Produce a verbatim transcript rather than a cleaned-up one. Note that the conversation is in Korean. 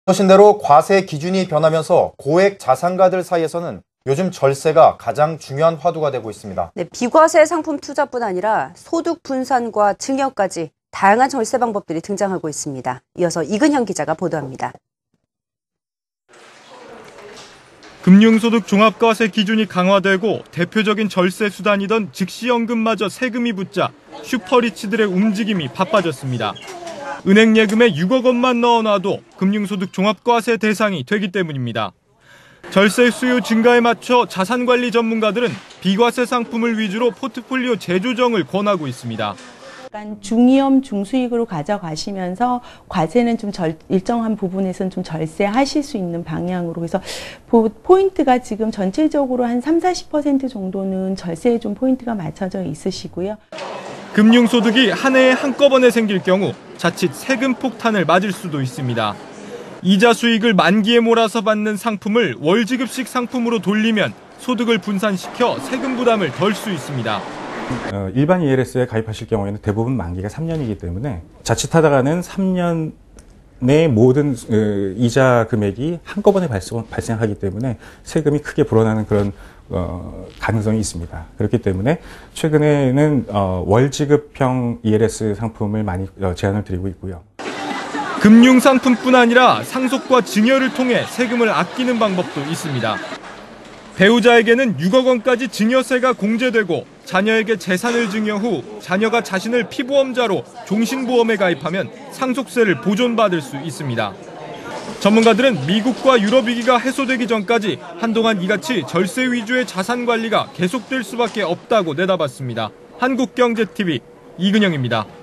보신 대로 과세 기준이 변하면서 고액 자산가들 사이에서는 요즘 절세가 가장 중요한 화두가 되고 있습니다. 네, 비과세 상품 투자뿐 아니라 소득 분산과 증여까지 다양한 절세 방법들이 등장하고 있습니다. 이어서 이근형 기자가 보도합니다. 금융소득 종합과세 기준이 강화되고 대표적인 절세 수단이던 즉시연금마저 세금이 붙자 슈퍼리치들의 움직임이 바빠졌습니다. 은행 예금에 육억 원만 넣어놔도 금융소득 종합과세 대상이 되기 때문입니다. 절세 수요 증가에 맞춰 자산관리 전문가들은 비과세 상품을 위주로 포트폴리오 재조정을 권하고 있습니다. 약간 중위험 중수익으로 가져가시면서 과세는 좀 절, 일정한 부분에서는 좀 절세하실 수 있는 방향으로, 그래서 포인트가 지금 전체적으로 한 삼, 사십 퍼센트 정도는 절세에 좀 포인트가 맞춰져 있으시고요. 금융소득이 한 해에 한꺼번에 생길 경우 자칫 세금 폭탄을 맞을 수도 있습니다. 이자 수익을 만기에 몰아서 받는 상품을 월지급식 상품으로 돌리면 소득을 분산시켜 세금 부담을 덜 수 있습니다. 어, 일반 이엘에스에 가입하실 경우에는 대부분 만기가 삼 년이기 때문에 자칫하다가는 삼 년 내 모든 어, 이자 금액이 한꺼번에 발생, 발생하기 때문에 세금이 크게 불어나는 그런 어, 가능성이 있습니다. 그렇기 때문에 최근에는 어, 월지급형 이엘에스 상품을 많이 어, 제안을 드리고 있고요. 금융상품뿐 아니라 상속과 증여를 통해 세금을 아끼는 방법도 있습니다. 배우자에게는 육억 원까지 증여세가 공제되고 자녀에게 재산을 증여 후 자녀가 자신을 피보험자로 종신보험에 가입하면 상속세를 보존받을 수 있습니다. 전문가들은 미국과 유럽 위기가 해소되기 전까지 한동안 이같이 절세 위주의 자산 관리가 계속될 수밖에 없다고 내다봤습니다. 한국경제티비 이근영입니다.